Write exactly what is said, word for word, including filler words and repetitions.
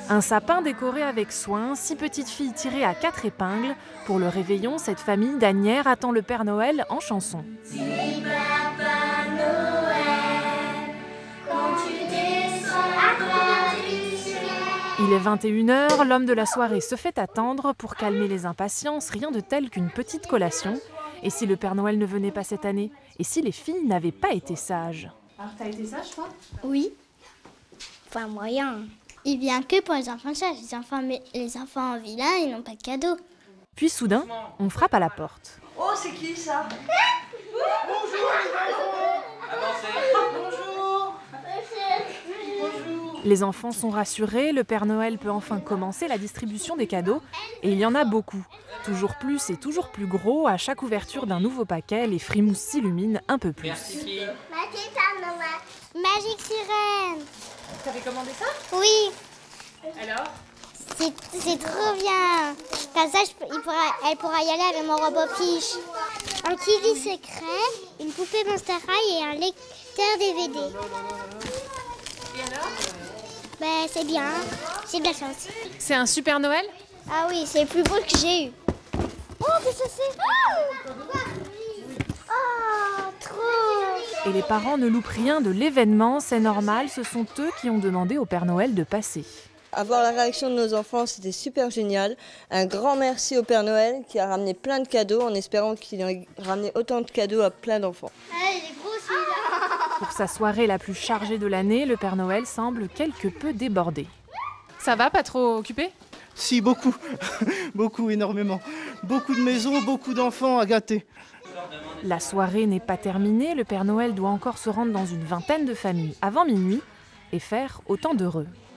Un sapin décoré avec soin, six petites filles tirées à quatre épingles. Pour le réveillon, cette famille d'Asnières attend le Père Noël en chanson. Si Papa Noël, quand tu descendras du ciel. Il est vingt et une heures, l'homme de la soirée se fait attendre. Pour calmer les impatiences, rien de tel qu'une petite collation. Et si le Père Noël ne venait pas cette année? Et si les filles n'avaient pas été sages? Alors t'as été sage toi? Oui. Enfin moyen. Il vient que pour les enfants sages. Les enfants, mais les enfants vilains, ils n'ont pas de cadeaux. Puis soudain, on frappe à la porte. Oh, c'est qui ça? Bonjour les enfants. Avancez. Bonjour. Bonjour. Les enfants sont rassurés, le Père Noël peut enfin commencer la distribution des cadeaux. Et il y en a beaucoup. Toujours plus et toujours plus gros, à chaque ouverture d'un nouveau paquet, les frimouses s'illuminent un peu plus. Merci fille. Magique sirène. T'avais commandé ça? Oui, Alors? c'est, c'est trop bien. Comme ça, je, peux- il pourra, elle pourra y aller avec mon robot fiche. Un kiwi secret, une poupée Monster High et un lecteur D V D. Et alors? Ben, c'est bien, j'ai de la chance. C'est un super Noël? Ah oui, c'est le plus beau que j'ai eu. Oh, qu'est-ce que c'est? Oh, oh, trop. Et les parents ne loupent rien de l'événement, c'est normal, ce sont eux qui ont demandé au Père Noël de passer. Avoir la réaction de nos enfants, c'était super génial. Un grand merci au Père Noël qui a ramené plein de cadeaux en espérant qu'il ait ramené autant de cadeaux à plein d'enfants. Ah, il est gros celui-là. Pour sa soirée la plus chargée de l'année, le Père Noël semble quelque peu débordé. Ça va, pas trop occupé? Si, beaucoup, beaucoup, énormément. Beaucoup de maisons, beaucoup d'enfants à gâter. La soirée n'est pas terminée, le Père Noël doit encore se rendre dans une vingtaine de familles avant minuit et faire autant d'heureux.